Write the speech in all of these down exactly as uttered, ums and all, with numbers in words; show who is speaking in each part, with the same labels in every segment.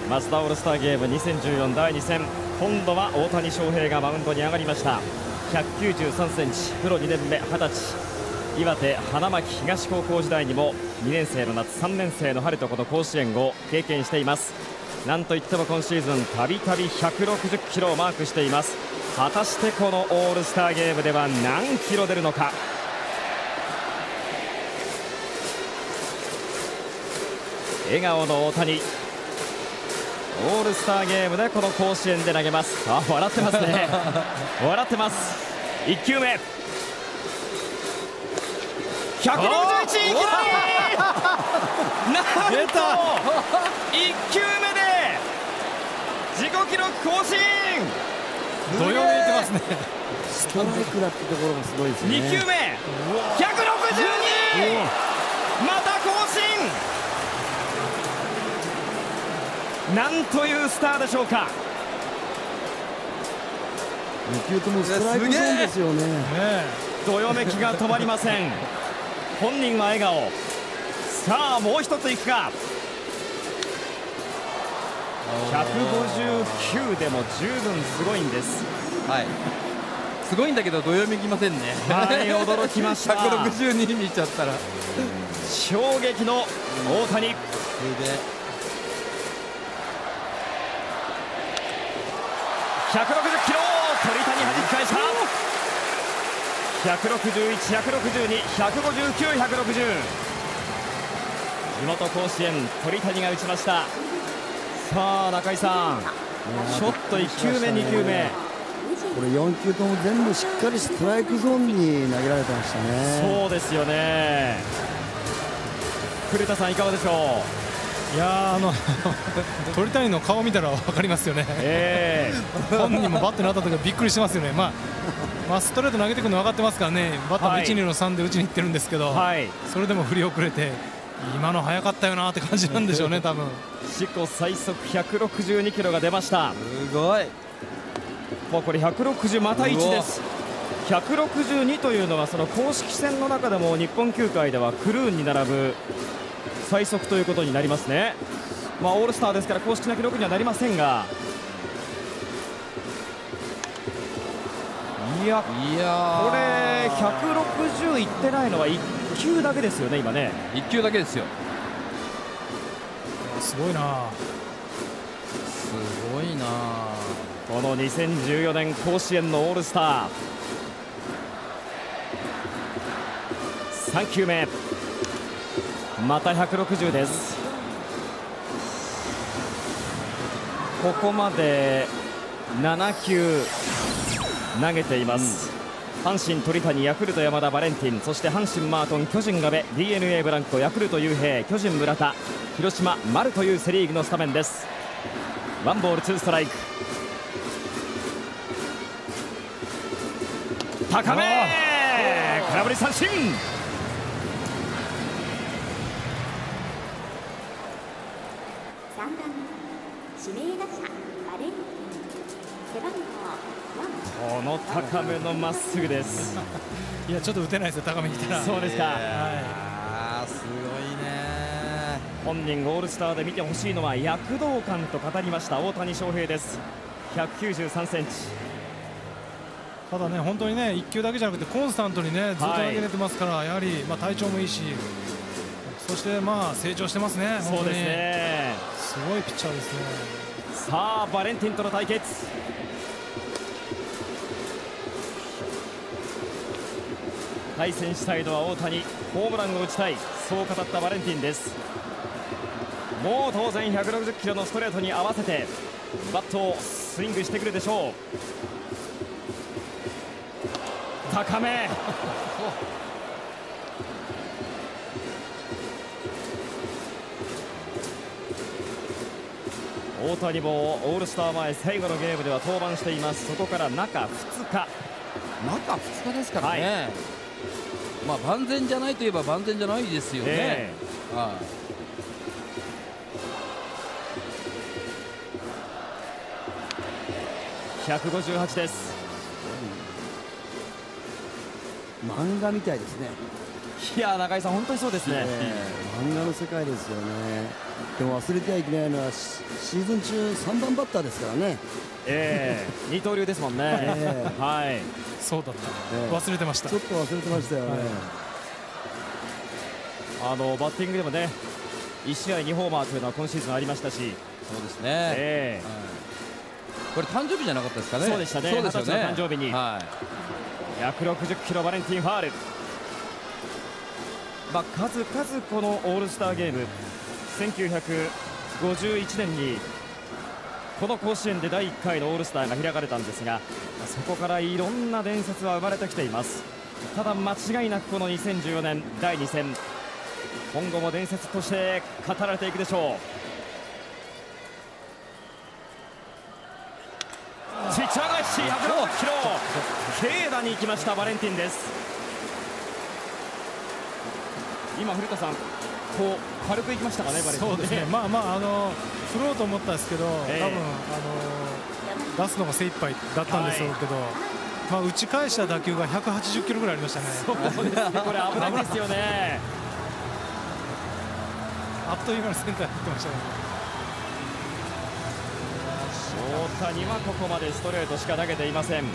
Speaker 1: マツダオールスターゲームにせんじゅうよんだいに戦、今度は大谷翔平がマウンドに上がりました。ひゃくきゅうじゅうさんセンチ、プロにねんめ、はたち、岩手花巻東高校時代にもにねん生の夏、さんねん生の春とこの甲子園を経験しています。なんといっても今シーズンたびたびひゃくろくじゅっキロをマークしています。果たしてこのオールスターゲームでは何キロ出るのか。笑顔の大谷、オールスターゲームでこの甲子園で投げます。あ、笑ってますね笑ってます。いっきゅうめひゃくろくじゅういち、いきなりなんといっきゅうめで自己記録更新。
Speaker 2: どよめいてますね。
Speaker 3: ストライクだってところがすごいですね。
Speaker 1: にきゅうめひゃくろくじゅうに、また更新。なんというスターでしょうか。
Speaker 3: にきゅうともストライクゾーンですよね。
Speaker 1: どよめきが止まりません。本人は笑顔。さあもう一ついくか。ひゃくごじゅうきゅうでも十分すごいんです。
Speaker 2: はい、すごいんだけどどよめきませんね。
Speaker 1: はい、驚きました。
Speaker 2: ひゃくろくじゅうに見ちゃったら
Speaker 1: 衝撃の大谷。ひゃくろくじゅっキロ、鳥谷弾き返した。ひゃくろくじゅういち、ひゃくろくじゅうに、ひゃくごじゅうきゅう、ひゃくろくじゅう。地元甲子園、鳥谷が打ちました。さあ中井さん、ちょっといっきゅうめ、にきゅうめ、
Speaker 3: これよんきゅうとも全部しっかりストライクゾーンに投げられてましたね。
Speaker 1: そうですよね。古田さんいかがでしょ
Speaker 2: う。いやあの鳥谷の顔見たら分かりますよね、えー、本人もバットに当たった時はびっくりしてますよね。まあまあ、ストレート投げてくるの分かってますからね、バッターもいち、にのさんで打ちにいってるんですけど、はい、それでも振り遅れて、今の速かったよなって感じなんでしょうね、多分
Speaker 1: 自己最速ひゃくろくじゅうにキロが出ました。
Speaker 2: すごい。
Speaker 1: もうこれひゃくろくじゅうまたいちです。ひゃくろくじゅうにというのはその公式戦の中でも日本球界ではクルーンに並ぶ最速ということになりますね。まあオールスターですから公式な記録にはなりませんが、いや、いやこれひゃくろくじゅういってないのはいっきゅうだけですよね、今ね。
Speaker 2: いっきゅうだけですよ。すごいな、すごいな。
Speaker 1: このにせんじゅうよねん甲子園のオールスター、さんきゅうめまたひゃくろくじゅうです。ここまでななきゅう投げています、うん、阪神鳥谷、ヤクルト山田、バレンティン、そして阪神マートン、巨人阿部、 ディーエヌエー ブランコ、ヤクルト雄平、巨人村田、広島丸というセ・リーグのスタメンです。ワンボールツーストライク、高め、空振り三振。この高めのまっすぐです。
Speaker 2: いやちょっと打てないですよ、高めに来たら。
Speaker 1: そうですか。
Speaker 2: はい、すごいね。
Speaker 1: 本人オールスターで見てほしいのは躍動感と語りました大谷翔平です。ひゃくきゅうじゅうさんセンチ。
Speaker 2: ただね、本当にね、いっきゅうだけじゃなくてコンスタントにねずっと投げれてますから、はい、やはりまあ体調もいいし、そしてまあ成長してますね。
Speaker 1: そうですね。
Speaker 2: すごいピッチャーですね。
Speaker 1: さあバレンティンとの対決。対戦したいのは大谷、ホームランを打ちたい、そう語ったバレンティンです。もう当然ひゃくろくじゅっキロのストレートに合わせてバットをスイングしてくるでしょう。高め大谷もオールスター前最後のゲームでは登板しています。そこから中ふつか、
Speaker 2: 中ふつかですからね、はい、まあ万全じゃないといえば万全じゃないですよね、えーはい、
Speaker 1: ひゃくごじゅうはちです。
Speaker 3: 漫画みたいですね。
Speaker 1: いや中井さん本当にそうですね、
Speaker 3: えー、漫画の世界ですよね。 でも忘れてはいけないのはシーズン中さんばんバッターですからね。
Speaker 1: えー、二刀流ですもんね、えー、はい、
Speaker 2: そうだった、えー、忘れてました。
Speaker 3: ちょっと忘れてましたよね、はい、
Speaker 1: あのバッティングでもねいち試合にホーマーというのは今シーズンありましたし。
Speaker 4: そうですね、えーはい、これ誕生日じゃなかったですかね。
Speaker 1: そうでしたね、はたちの誕生日に、はい、ひゃくろくじゅっキロバレンティン・ファール、まあ、数々このオールスターゲームせんきゅうひゃくごじゅういちねんにこの甲子園でだいいっかいのオールスターが開かれたんですが、そこからいろんな伝説は生まれてきています。ただ間違いなくこのにせんじゅうよねんだいに戦、今後も伝説として語られていくでしょう。ピッチャー返しひゃくろくじゅっキロ、軽打に行きましたバレンティンです。今古田さんこう軽くいきましたかね、バレンティン。
Speaker 2: そうですね、まあまああの振ろうと思ったんですけど、えー、多分あの出すのが精一杯だったんでしょうけど、はい、まあ打ち返した打球がひゃくはちじゅっキロぐらいありましたね。
Speaker 1: そうですね、これ危ないですよね。
Speaker 2: あっという間にセンターに行ってましたね。
Speaker 1: 大谷はここまでストレートしか投げていません。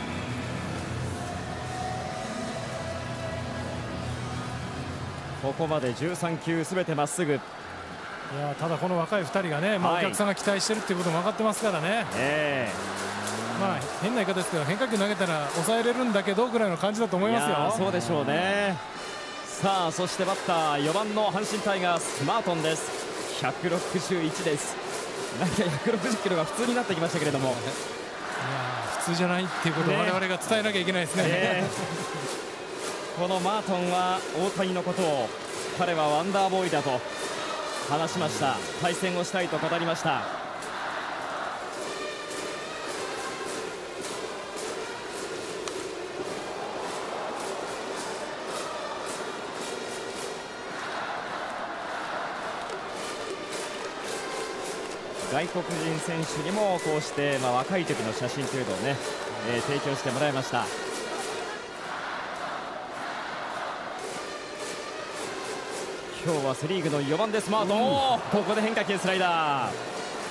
Speaker 1: ここまでじゅうさんきゅうすべてまっすぐ。い
Speaker 2: やただこの若いふたりがね、まあ、お客さんが期待してるっていうことも分かってますからね、えー、まあ変な言い方ですけど変化球投げたら抑えれるんだけどぐらいの感じだと思いますよ。
Speaker 1: そうでしょうね。さあそしてバッターよばんの阪神タイガースマートンです。ひゃくろくじゅういちです。なんかひゃくろくじゅっキロが普通になってきましたけれども、いや
Speaker 2: 普通じゃないっていうことを我々が伝えなきゃいけないですね。ね
Speaker 1: このマートンは大谷のことを彼はワンダーボーイだと話しました。対戦をしたいと語りました。外国人選手にもこうして、まあ、若い時の写真というのをね、えー、提供してもらいました。今日はセ・リーグのよばんです。マートン、うん、ここで変化球スライダー。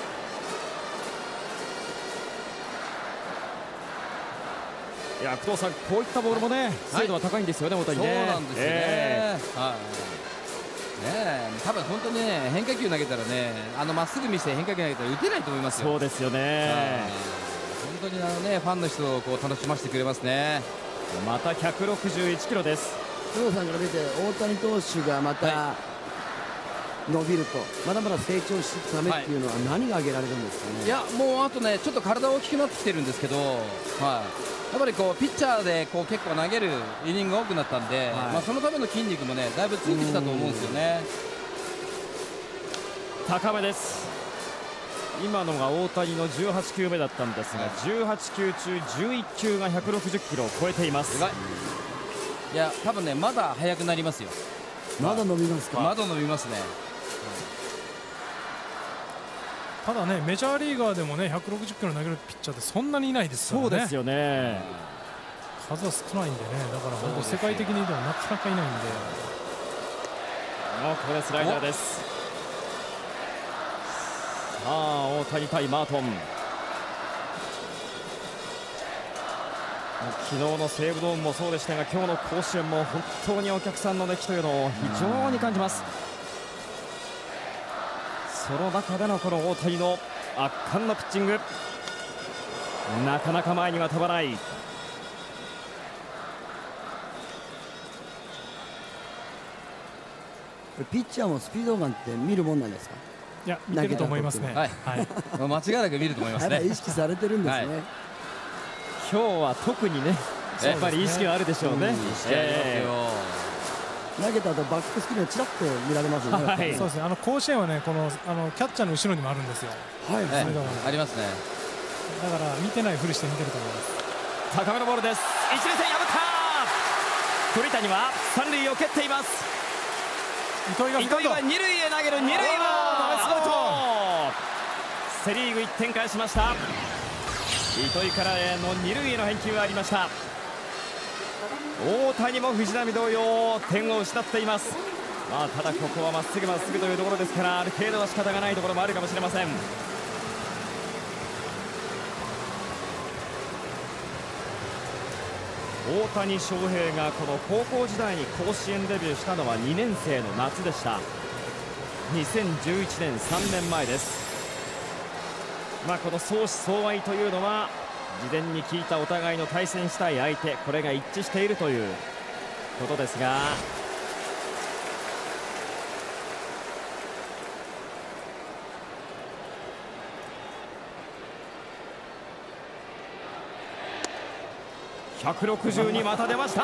Speaker 1: いや工藤さん、こういったボールもね精度は高いんですよね、大谷ね。
Speaker 4: そうなんですよね、えーはいね、多分本当にね変化球投げたらねあのまっすぐ見せて変化球投げたら打てないと思いますよ。
Speaker 1: そうですよね。
Speaker 4: 本当にあのねファンの人をこう楽しませてくれますね。
Speaker 1: またひゃくろくじゅういちキロです。
Speaker 3: 工藤さんから見て大谷投手がまた伸びると、まだまだ成長していくためっていうのは何が挙げられるんですかね。
Speaker 4: いやもうあとねちょっと体大きくなってきてるんですけど、はい、やっぱりこうピッチャーでこう結構投げるイニングが多くなったんで、はい、まあそのための筋肉もねだいぶついてきたと思うんですよね。
Speaker 1: 高めです。今のが大谷のじゅうはちきゅうめだったんですが、じゅうはちきゅう中じゅういっきゅうがひゃくろくじゅっキロを超えています。
Speaker 4: いや多分ねまだ速くなりますよ。
Speaker 3: まだ伸びますか。
Speaker 4: まだ伸びますね。
Speaker 2: ただねメジャーリーガーでもねひゃくろくじゅっキロ投げるピッチャーってそんなにいないですからね。
Speaker 1: そうですよね。
Speaker 2: 数は少ないんでね、だから本当世界的にでもなかなかいないんで。
Speaker 1: ここでスライダーです。さあ大谷対マートン。昨日の西武ドームもそうでしたが今日の甲子園も本当にお客さんの熱気というのを非常に感じます。その中でのこの大谷の圧巻のピッチング、なかなか前には飛ばない。
Speaker 3: ピッチャーもスピードガンって見るもんなんですか。
Speaker 2: いや見てると思いますね。はい、
Speaker 4: はい、間違いなく見ると思いますね。
Speaker 3: 意識されてるんですね。はい、
Speaker 1: 今日は特にねやっぱり意識はあるでしょうね。
Speaker 3: 投げた後バックスクリーンちらっと見られますよね。はい、
Speaker 2: そうですね。あの甲子園はねこのあのキャッチャーの後ろにもあるんですよ。
Speaker 3: はい、
Speaker 4: ね、ありますね。
Speaker 2: だから見てないふりして見てると思います。
Speaker 1: 高めのボールです。一塁線破った。鳥谷は三塁を蹴っています。糸井が糸井は二塁へ投げる。二塁はアウト。セ・リーグいってん返しました。糸井からの二塁への返球がありました。大谷も藤浪同様点を失っています。 まあ、ただここはまっすぐまっすぐというところですから、ある程度は仕方がないところもあるかもしれません。大谷翔平がこの高校時代に甲子園デビューしたのはにねん生の夏でした。にせんじゅういちねん、さんねんまえです。まあ、この相思相愛というのは事前に聞いたお互いの対戦したい相手、これが一致しているということですが、ひゃくろくじゅうにまた出ました。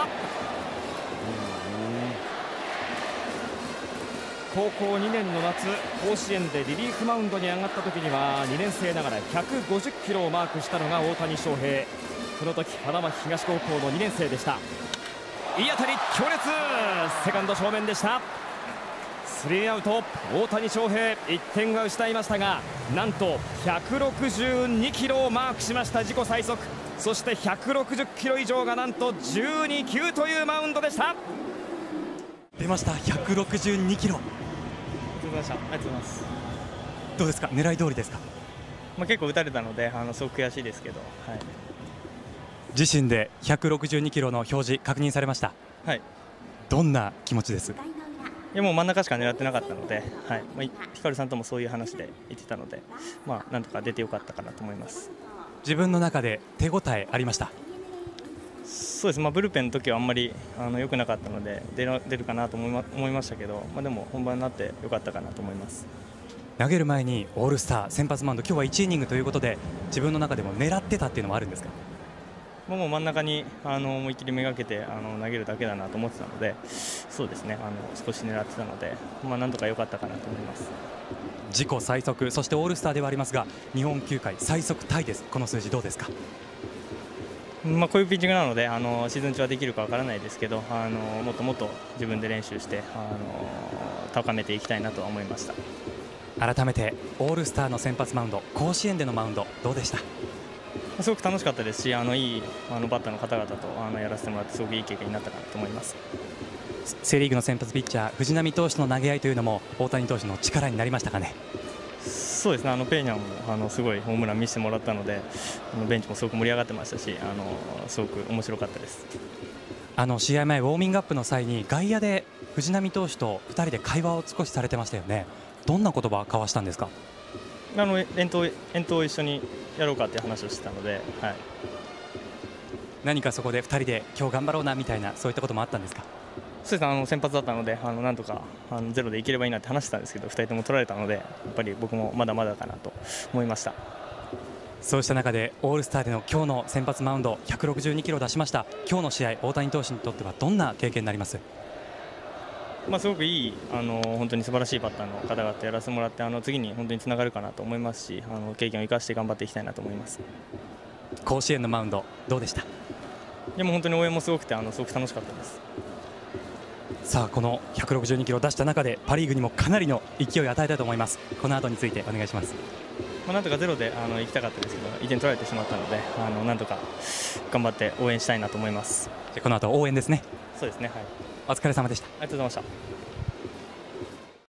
Speaker 1: 高校にねんの夏、甲子園でリリーフマウンドに上がった時にはにねん生ながらひゃくごじゅっキロをマークしたのが大谷翔平。この時花巻東高校のにねん生でした。いい当たり、強烈、セカンド正面でした。スリーアウト、大谷翔平いってんは失いましたが、なんとひゃくろくじゅうにキロをマークしました。自己最速。そしてひゃくろくじゅっキロ以上がなんとじゅうにきゅうというマウンドでした。
Speaker 5: 出ました、ひゃくろくじゅうにキロ。
Speaker 6: ありがとうございます。
Speaker 5: どうですか、狙い通りですか？
Speaker 6: まあ、結構打たれたので、あのすごく悔しいですけど、はい、
Speaker 5: 自身でひゃくろくじゅうにキロの表示確認されました。
Speaker 6: はい、
Speaker 5: どんな気持ちです？
Speaker 6: いや、もう真ん中しか狙ってなかったので、はい、まあ、ヒカルさんともそういう話で言ってたので、まあ、なんとか出てよかったかなと思います。
Speaker 5: 自分の中で手応えありました？
Speaker 6: そうです、まあ、ブルペンの時はあんまりあの良くなかったので出る、出るかなと思いま、思いましたけど、まあ、でも本番になってよかったかなと思います。
Speaker 5: 投げる前にオールスター先発マウンド、今日はいちイニングということで、自分の中でも狙ってたっていうのもあるんですか？
Speaker 6: もう真ん中にあの思い切りめがけてあの投げるだけだなと思ってたので、そうですね、あの少し狙ってたので、まあ、なんとか良かったかなと思います。
Speaker 5: 自己最速、そしてオールスターではありますが、日本球界最速タイです。この数字どうですか？
Speaker 6: まあ、こういうピッチングなので、あのシーズン中はできるかわからないですけど、あのもっともっと自分で練習してあの高めていきたいなとは思いました。
Speaker 5: 改めてオールスターの先発マウンド、甲子園でのマウンドどうでした？
Speaker 6: すごく楽しかったですし、あのいいあのバッターの方々とあのやらせてもらって、すごくいい経験になったかなと思います。
Speaker 5: セ・リーグの先発ピッチャー藤浪投手の投げ合いというのも大谷投手の力になりましたかね？
Speaker 6: そうですね、あのペーニャもあのすごいホームラン見せてもらったので、あのベンチもすごく盛り上がってましたし、あのすごく面白かったです。
Speaker 5: あの試合前ウォーミングアップの際に外野で藤浪投手とふたりで会話を少しされてましたよね。どんな言葉を交わしたんですか？
Speaker 6: あの遠投遠投を一緒にやろうかっていう話をしてたので、はい、
Speaker 5: 何かそこでふたりで今日頑張ろうなみたいな、そういったこともあったんですか？
Speaker 6: そうですね、あの先発だったので、あのなんとかあのゼロでいければいいなって話してたんですけど、ふたりとも取られたので、やっぱり僕もまだまだかなと思いました。
Speaker 5: そうした中でオールスターでの今日の先発マウンドひゃくろくじゅうにキロ出しました。今日の試合、大谷投手にとってはどんな経験になります？
Speaker 6: まあ、すごくいいあの本当に素晴らしいバッターの方々やらせてもらって、あの次に本当につながるかなと思いますし、あの経験を生かして頑張っていきたいなと思います。
Speaker 5: 甲子園のマウンドどうでした？
Speaker 6: でも本当に応援もすごくて、あのすごく楽しかったです。
Speaker 5: さあ、このひゃくろくじゅうにキロ出した中でパ・リーグにもかなりの勢いを与えたと思います。この後についてお願いします。
Speaker 6: まあ、なんとかゼロであの行きたかったですけど、いってん取られてしまったので、あのなんとか頑張って応援したいなと思います。
Speaker 5: じゃこの後応援ですね。
Speaker 6: そうですね、はい、
Speaker 5: お疲れ様でした。
Speaker 6: ありがとうございました。